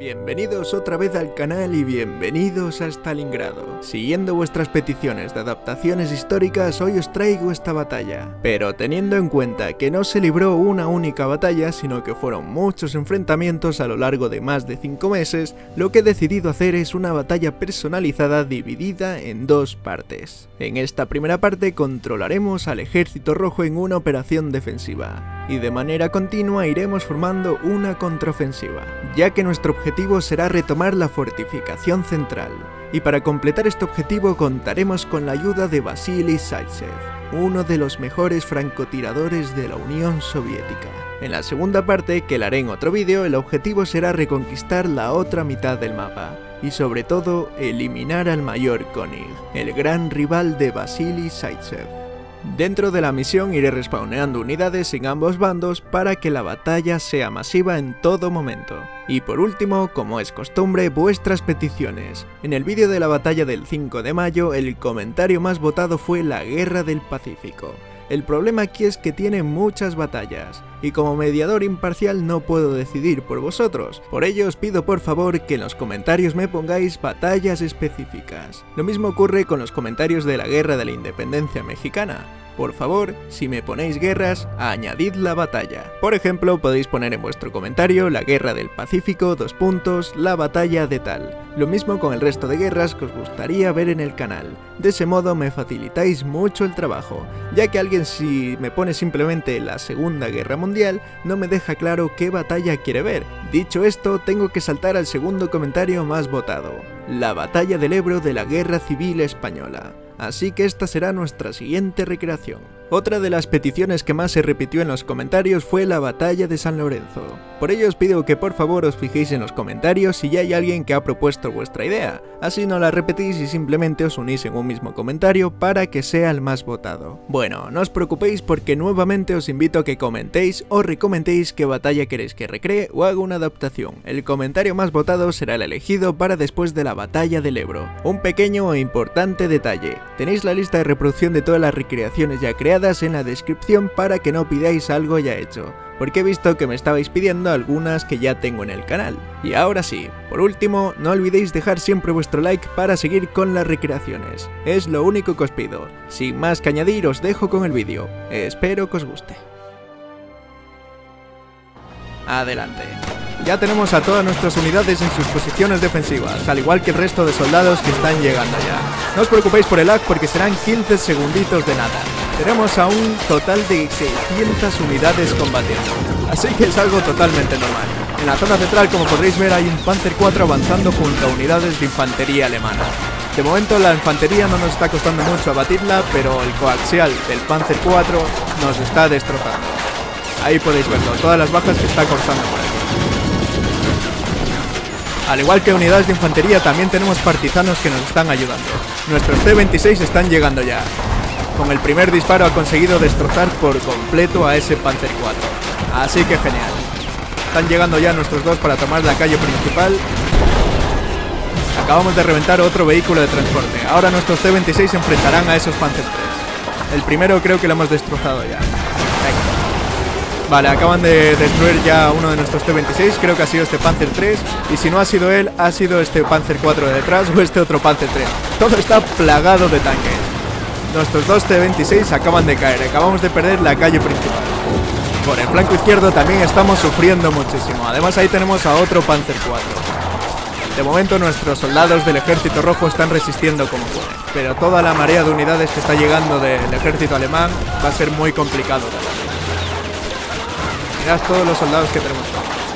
Bienvenidos otra vez al canal y bienvenidos a Stalingrado. Siguiendo vuestras peticiones de adaptaciones históricas, hoy os traigo esta batalla. Pero teniendo en cuenta que no se libró una única batalla, sino que fueron muchos enfrentamientos a lo largo de más de 5 meses, lo que he decidido hacer es una batalla personalizada dividida en dos partes. En esta primera parte controlaremos al Ejército Rojo en una operación defensiva, y de manera continua iremos formando una contraofensiva, ya que nuestro objetivo será retomar la fortificación central, y para completar este objetivo contaremos con la ayuda de Vasily Zaitsev, uno de los mejores francotiradores de la Unión Soviética. En la segunda parte, que la haré en otro vídeo, el objetivo será reconquistar la otra mitad del mapa, y sobre todo eliminar al Mayor Konig, el gran rival de Vasily Zaitsev. Dentro de la misión iré respawneando unidades en ambos bandos para que la batalla sea masiva en todo momento. Y por último, como es costumbre, vuestras peticiones. En el vídeo de la batalla del 5 de mayo, el comentario más votado fue la Guerra del Pacífico. El problema aquí es que tiene muchas batallas, y como mediador imparcial no puedo decidir por vosotros. Por ello os pido por favor que en los comentarios me pongáis batallas específicas. Lo mismo ocurre con los comentarios de la Guerra de la Independencia Mexicana. Por favor, si me ponéis guerras, añadid la batalla. Por ejemplo, podéis poner en vuestro comentario la Guerra del Pacífico, la batalla de tal. Lo mismo con el resto de guerras que os gustaría ver en el canal. De ese modo me facilitáis mucho el trabajo, ya que alguien si me pone simplemente la Segunda Guerra Mundial, no me deja claro qué batalla quiere ver. Dicho esto, tengo que saltar al segundo comentario más votado, la batalla del Ebro de la Guerra Civil Española. Así que esta será nuestra siguiente recreación. Otra de las peticiones que más se repitió en los comentarios fue la batalla de San Lorenzo. Por ello os pido que por favor os fijéis en los comentarios si ya hay alguien que ha propuesto vuestra idea, así no la repetís y simplemente os unís en un mismo comentario para que sea el más votado. Bueno, no os preocupéis porque nuevamente os invito a que comentéis o recomendéis qué batalla queréis que recree o haga una adaptación. El comentario más votado será el elegido para después de la batalla del Ebro. Un pequeño e importante detalle, tenéis la lista de reproducción de todas las recreaciones ya creadas en la descripción para que no pidáis algo ya hecho, porque he visto que me estabais pidiendo algunas que ya tengo en el canal. Y ahora sí, por último, no olvidéis dejar siempre vuestro like para seguir con las recreaciones, es lo único que os pido. Sin más que añadir, os dejo con el vídeo, espero que os guste. Adelante. Ya tenemos a todas nuestras unidades en sus posiciones defensivas, al igual que el resto de soldados que están llegando ya. No os preocupéis por el lag porque serán 15 segunditos de nada. Tenemos a un total de 600 unidades combatiendo, así que es algo totalmente normal. En la zona central, como podréis ver, hay un Panzer IV avanzando junto a unidades de infantería alemana. De momento la infantería no nos está costando mucho abatirla, pero el coaxial del Panzer IV nos está destrozando. Ahí podéis verlo, todas las bajas que está cortando por aquí. Al igual que unidades de infantería, también tenemos partisanos que nos están ayudando. Nuestros T-26 están llegando ya. Con el primer disparo ha conseguido destrozar por completo a ese Panzer IV. Así que genial. Están llegando ya nuestros dos para tomar la calle principal. Acabamos de reventar otro vehículo de transporte. Ahora nuestros T-26 se enfrentarán a esos Panzer III. El primero creo que lo hemos destrozado ya. Venga. Vale, acaban de destruir ya uno de nuestros T-26, creo que ha sido este Panzer III, y si no ha sido él, ha sido este Panzer IV de detrás o este otro Panzer III. Todo está plagado de tanques. Nuestros dos T-26 acaban de caer, acabamos de perder la calle principal. Por el flanco izquierdo también estamos sufriendo muchísimo, además ahí tenemos a otro Panzer IV. De momento nuestros soldados del Ejército Rojo están resistiendo como pueden, pero toda la marea de unidades que está llegando del ejército alemán va a ser muy complicado de ganar. Mirad todos los soldados que tenemos.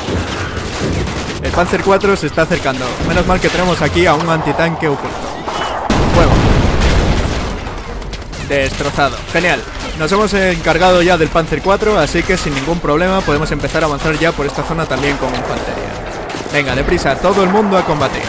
El Panzer IV se está acercando. Menos mal que tenemos aquí a un antitanque oculto. Fuego. Destrozado. Genial. Nos hemos encargado ya del Panzer IV, así que sin ningún problema podemos empezar a avanzar ya por esta zona también con infantería. Venga, deprisa, todo el mundo a combatir.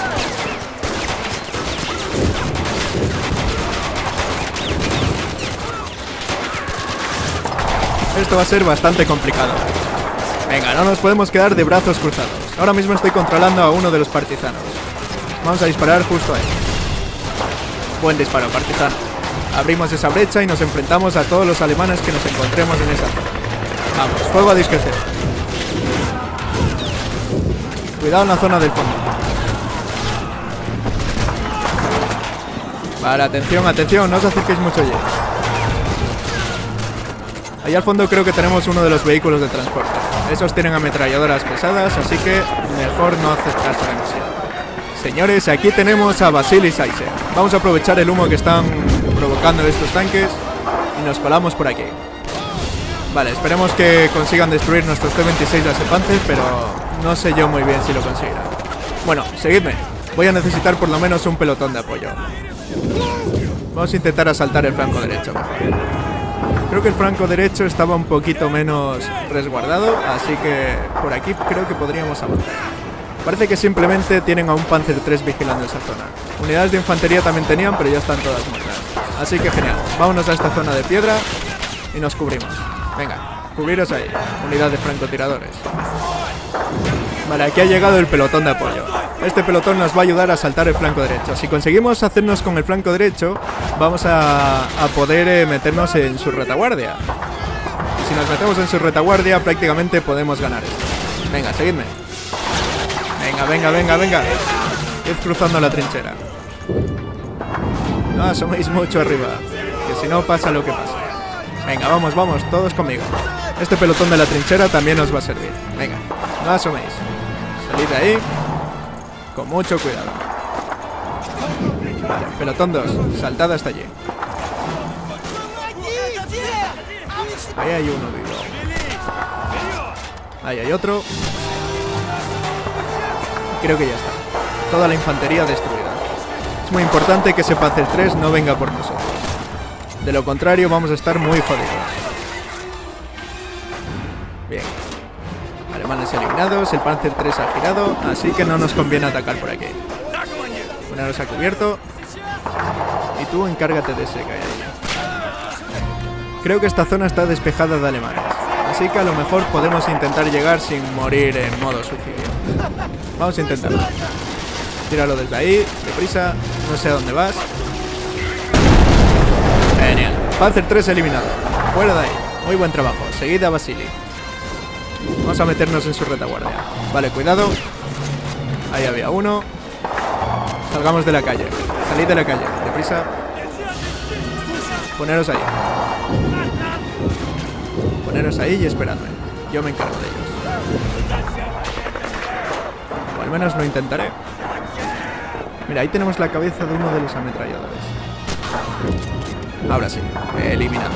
Esto va a ser bastante complicado. Venga, no nos podemos quedar de brazos cruzados. Ahora mismo estoy controlando a uno de los partisanos. Vamos a disparar justo ahí. Buen disparo, partisano. Abrimos esa brecha y nos enfrentamos a todos los alemanes que nos encontremos en esa zona. Vamos, fuego a discreción. Cuidado en la zona del fondo. Vale, atención, atención, no os acerquéis mucho ya. Ahí al fondo creo que tenemos uno de los vehículos de transporte. Esos tienen ametralladoras pesadas, así que mejor no hacer caso demasiado. Señores, aquí tenemos a Vasily Zaitsev. Vamos a aprovechar el humo que están provocando estos tanques y nos colamos por aquí. Vale, esperemos que consigan destruir nuestros T-26 de Panzer, pero no sé yo muy bien si lo conseguirán. Bueno, seguidme. Voy a necesitar por lo menos un pelotón de apoyo. Vamos a intentar asaltar el flanco derecho. Creo que el flanco derecho estaba un poquito menos resguardado, así que por aquí creo que podríamos avanzar. Parece que simplemente tienen a un Panzer III vigilando esa zona. Unidades de infantería también tenían, pero ya están todas muertas. Así que genial. Vámonos a esta zona de piedra y nos cubrimos. Venga, cubriros ahí. Unidad de francotiradores. Vale, aquí ha llegado el pelotón de apoyo. Este pelotón nos va a ayudar a asaltar el flanco derecho. Si conseguimos hacernos con el flanco derecho, vamos a poder meternos en su retaguardia. Y si nos metemos en su retaguardia, prácticamente podemos ganar esto. Venga, seguidme. Venga, venga, venga, venga. Ir cruzando la trinchera. No asoméis mucho arriba, que si no pasa lo que pasa. Venga, vamos, vamos, todos conmigo. Este pelotón de la trinchera también os va a servir. Venga, no asoméis. Salid de ahí con mucho cuidado. Vale, pelotón 2, saltad hasta allí. Ahí hay uno vivo. Ahí hay otro. Creo que ya está. Toda la infantería destruida. Es muy importante que ese Panzer III no venga por nosotros. De lo contrario vamos a estar muy jodidos. Bien. Alemanes eliminados, el Panzer III ha girado, así que no nos conviene atacar por aquí. Poneros a cubierto. Y tú encárgate de ese que hay ahí. Creo que esta zona está despejada de alemanes, así que a lo mejor podemos intentar llegar sin morir en modo suicidio. Vamos a intentarlo. Tíralo desde ahí, deprisa, no sé a dónde vas. Genial. Panzer III eliminado. Fuera de ahí. Muy buen trabajo. Seguid a Vasily. Vamos a meternos en su retaguardia. Vale, cuidado. Ahí había uno. Salgamos de la calle. Salid de la calle. Deprisa. Poneros ahí. Poneros ahí y esperadme. Yo me encargo de ellos. O al menos lo intentaré. Mira, ahí tenemos la cabeza de uno de los ametralladores. Ahora sí, eliminado.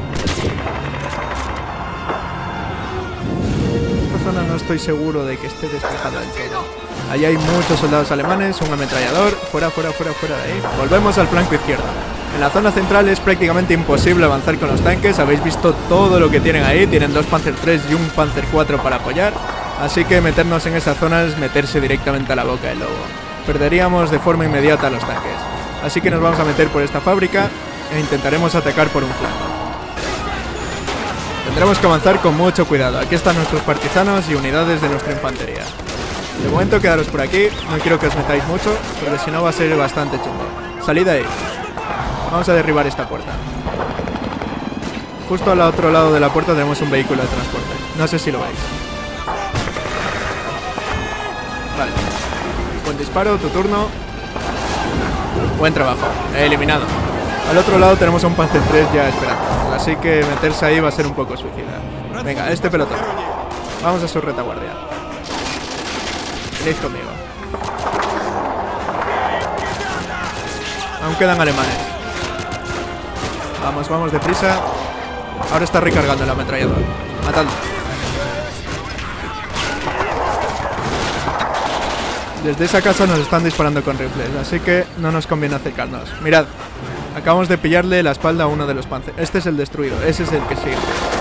Esta zona no estoy seguro de que esté despejada del todo. Ahí hay muchos soldados alemanes, un ametrallador. Fuera, fuera, fuera, fuera de ahí. Volvemos al flanco izquierdo. En la zona central es prácticamente imposible avanzar con los tanques. Habéis visto todo lo que tienen ahí. Tienen dos Panzer III y un Panzer IV para apoyar. Así que meternos en esa zona es meterse directamente a la boca del lobo. Perderíamos de forma inmediata a los tanques. Así que nos vamos a meter por esta fábrica e intentaremos atacar por un flanco. Tendremos que avanzar con mucho cuidado. Aquí están nuestros partisanos y unidades de nuestra infantería. De momento quedaros por aquí. No quiero que os metáis mucho, porque si no va a ser bastante chungo. Salid de ahí. Vamos a derribar esta puerta. Justo al otro lado de la puerta tenemos un vehículo de transporte. No sé si lo veis. Vale. Buen disparo, tu turno. Buen trabajo. Eliminado. Al otro lado tenemos a un Panzer III ya esperando. Así que meterse ahí va a ser un poco suicida. Venga, este pelotón. Vamos a su retaguardia. Venid conmigo. Aún quedan alemanes. Vamos, vamos, deprisa. Ahora está recargando el ametrallador. Matadlo. Desde esa casa nos están disparando con rifles, así que no nos conviene acercarnos. Mirad, acabamos de pillarle la espalda a uno de los Panzer. Este es el destruido, ese es el que sigue.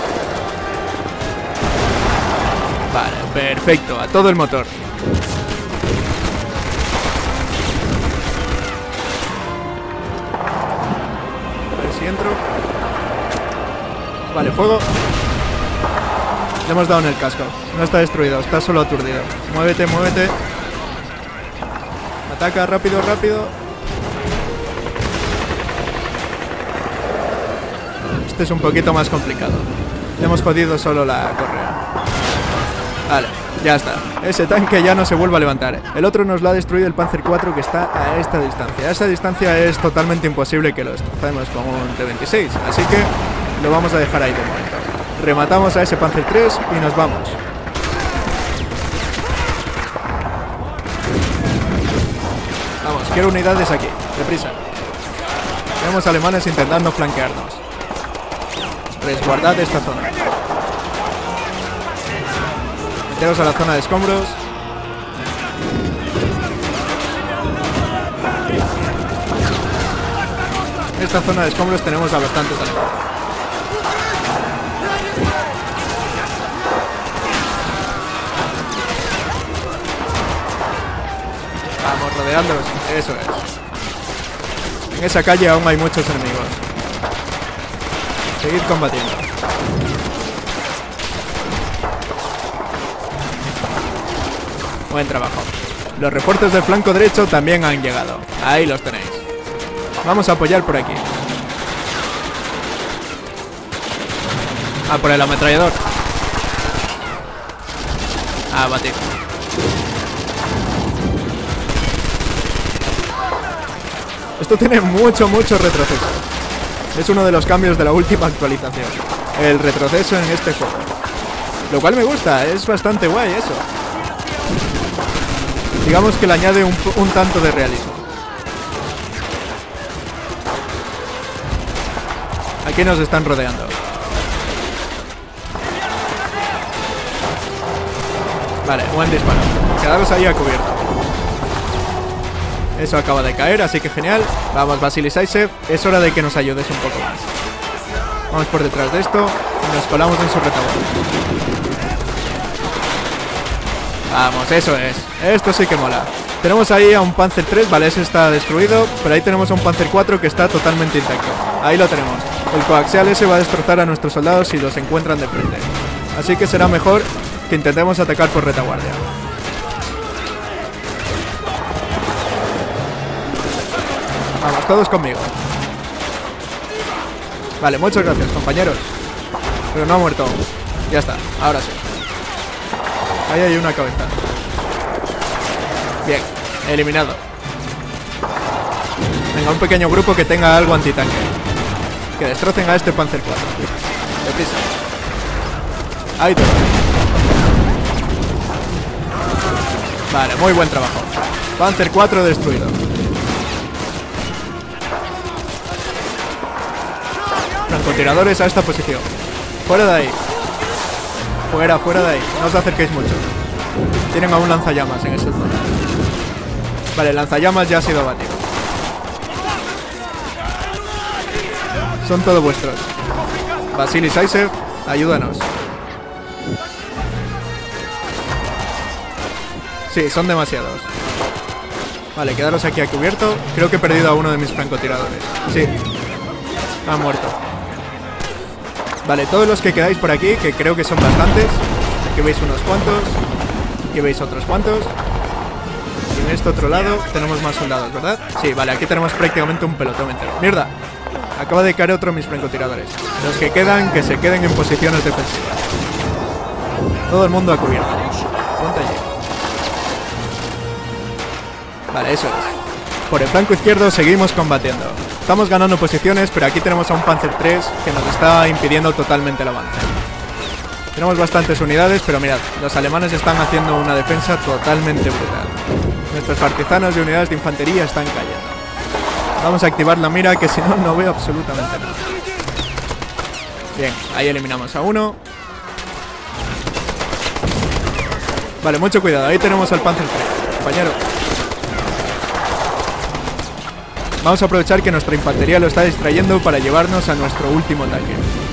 Vale, perfecto, a todo el motor. A ver si entro. Vale, fuego. Le hemos dado en el casco. No está destruido, está solo aturdido. Muévete, muévete. Ataca, rápido, rápido. Este es un poquito más complicado. Le hemos jodido solo la correa. Vale, Ya está, ese tanque ya no se vuelve a levantar. El otro nos lo ha destruido el Panzer IV, que está a esta distancia. A esa distancia es totalmente imposible que lo destrocemos con un T-26, así que lo vamos a dejar ahí de momento. Rematamos a ese Panzer III y nos vamos. Vamos, quiero unidades aquí, deprisa. Tenemos alemanes intentando flanquearnos. Resguardad esta zona. Meteros a la zona de escombros. En esta zona de escombros tenemos a bastantes alemanes. Vamos, rodeándolos. Eso es. En esa calle aún hay muchos enemigos. Seguid combatiendo. Buen trabajo. Los refuerzos del flanco derecho también han llegado. Ahí los tenéis. Vamos a apoyar por aquí. Ah, por el ametrallador. Ah, batir. Esto tiene mucho retroceso. Es uno de los cambios de la última actualización. El retroceso en este juego. Lo cual me gusta, es bastante guay eso. Digamos que le añade un tanto de realismo. Aquí nos están rodeando. Vale, buen disparo. Quedaros ahí a cubierto. Eso acaba de caer, así que genial. Vamos, Vasily Zaitsev, es hora de que nos ayudes un poco más. Vamos por detrás de esto y nos colamos en su retaguardia. Vamos, eso es. Esto sí que mola. Tenemos ahí a un Panzer III, vale, ese está destruido, pero ahí tenemos a un Panzer IV que está totalmente intacto. Ahí lo tenemos. El coaxial ese va a destrozar a nuestros soldados si los encuentran de frente. Así que será mejor que intentemos atacar por retaguardia. Vamos, todos conmigo. Vale, muchas gracias, compañeros. Pero no ha muerto aún. Ya está, ahora sí. Ahí hay una cabeza. Bien, eliminado. Venga, un pequeño grupo que tenga algo antitanque. Que destrocen a este Panzer IV. Deprisa. Ahí todo. Vale, muy buen trabajo. Panzer IV destruido. Francotiradores a esta posición. Fuera de ahí. Fuera de ahí. No os acerquéis mucho. Tienen a un lanzallamas en esa zona. Vale, el lanzallamas ya ha sido abatido. Son todos vuestros. Vasily Zaitsev, ayúdanos. Sí, son demasiados. Vale, quedaros aquí a cubierto. Creo que he perdido a uno de mis francotiradores. Sí. Ha muerto. Vale, todos los que quedáis por aquí, que creo que son bastantes. Aquí veis unos cuantos. Aquí veis otros cuantos. Y en este otro lado tenemos más soldados, ¿verdad? Sí, vale, aquí tenemos prácticamente un pelotón entero. ¡Mierda! Acaba de caer otro de mis francotiradores. Los que quedan, que se queden en posiciones defensivas. Todo el mundo a cubierto. Ponte allí. Vale, eso es. Por el flanco izquierdo seguimos combatiendo. Estamos ganando posiciones, pero aquí tenemos a un Panzer III que nos está impidiendo totalmente el avance. Tenemos bastantes unidades, pero mirad, los alemanes están haciendo una defensa totalmente brutal. Nuestros partisanos y unidades de infantería están cayendo. Vamos a activar la mira, que si no, no veo absolutamente nada. Bien, ahí eliminamos a uno. Vale, mucho cuidado, ahí tenemos al Panzer III, compañero. Vamos a aprovechar que nuestra infantería lo está distrayendo para llevarnos a nuestro último tanque.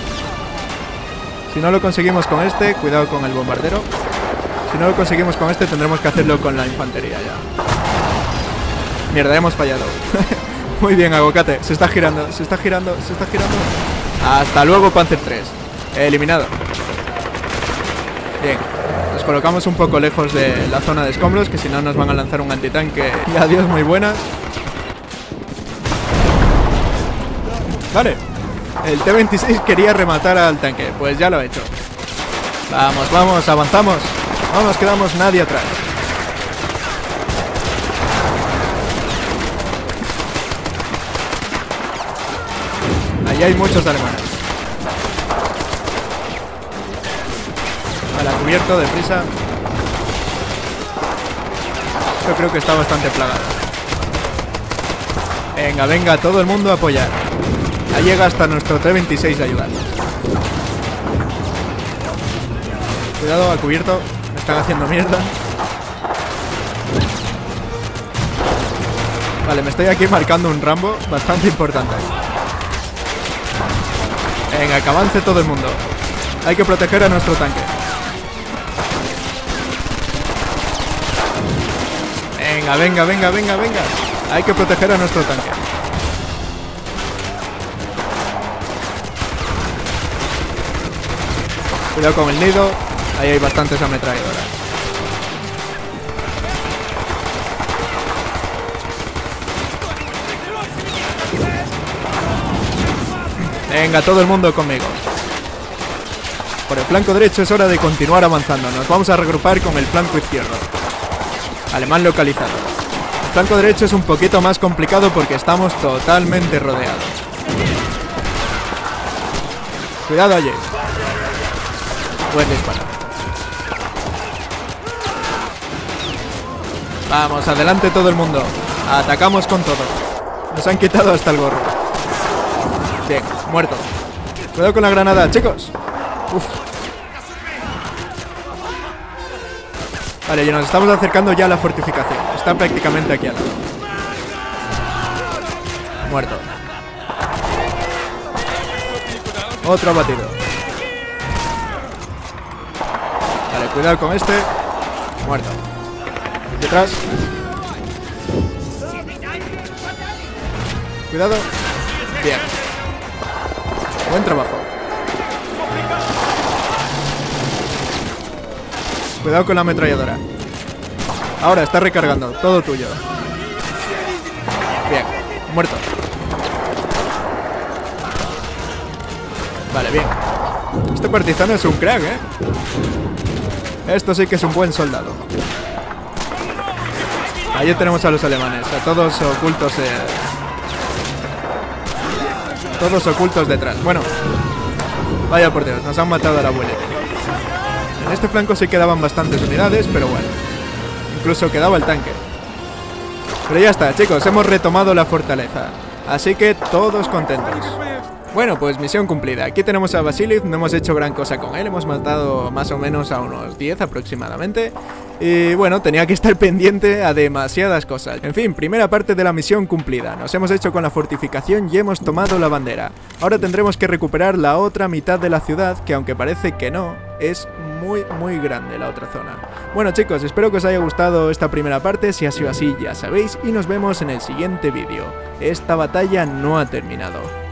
Si no lo conseguimos con este, cuidado con el bombardero. Si no lo conseguimos con este, tendremos que hacerlo con la infantería ya. Mierda, hemos fallado. Muy bien, Aguacate. Se está girando, se está girando, se está girando. Hasta luego, Panzer III. Eliminado. Bien. Nos colocamos un poco lejos de la zona de escombros, que si no nos van a lanzar un antitanque. Y adiós, muy buenas. Vale, el T-26 quería rematar al tanque, pues ya lo ha hecho. Vamos, vamos, avanzamos. No nos quedamos nadie atrás. Ahí hay muchos alemanes. Vale, cubierto, deprisa. Yo creo que está bastante plagado. Venga, venga, todo el mundo a apoyar. Ahí llega hasta nuestro T-26 a ayudarnos. Cuidado, a cubierto. Me están haciendo mierda. Vale, me estoy aquí marcando un Rambo bastante importante. Venga, que avance todo el mundo. Hay que proteger a nuestro tanque. Venga, venga, venga, venga, venga. Hay que proteger a nuestro tanque. Cuidado con el nido. Ahí hay bastantes ametralladoras. Venga, todo el mundo conmigo. Por el flanco derecho es hora de continuar avanzando. Nos vamos a regrupar con el flanco izquierdo. Alemán localizado. El flanco derecho es un poquito más complicado porque estamos totalmente rodeados. Cuidado allí. Buen disparo. Vamos, adelante todo el mundo. Atacamos con todo. Nos han quitado hasta el gorro. Bien, muerto. Cuidado con la granada, chicos. Uf. Vale, y nos estamos acercando ya a la fortificación. Está prácticamente aquí al lado. Muerto. Otro abatido. Vale, cuidado con este. Muerto. Detrás. Cuidado. Bien. Buen trabajo. Cuidado con la ametralladora. Ahora está recargando. Todo tuyo. Bien. Muerto. Vale, bien. Este partisano es un crack, ¿eh? Esto sí que es un buen soldado. Ahí tenemos a los alemanes. A todos ocultos. Todos ocultos detrás. Bueno. Vaya por Dios. Nos han matado a la abuelita. En este flanco sí quedaban bastantes unidades, pero bueno. Incluso quedaba el tanque. Pero ya está, chicos, hemos retomado la fortaleza. Así que todos contentos. Bueno, pues misión cumplida. Aquí tenemos a Vasiliev, no hemos hecho gran cosa con él. Hemos matado más o menos a unos 10 aproximadamente. Y bueno, tenía que estar pendiente a demasiadas cosas. En fin, primera parte de la misión cumplida. Nos hemos hecho con la fortificación y hemos tomado la bandera. Ahora tendremos que recuperar la otra mitad de la ciudad, que aunque parece que no, es muy grande la otra zona. Bueno chicos, espero que os haya gustado esta primera parte. Si ha sido así, ya sabéis, y nos vemos en el siguiente vídeo. Esta batalla no ha terminado.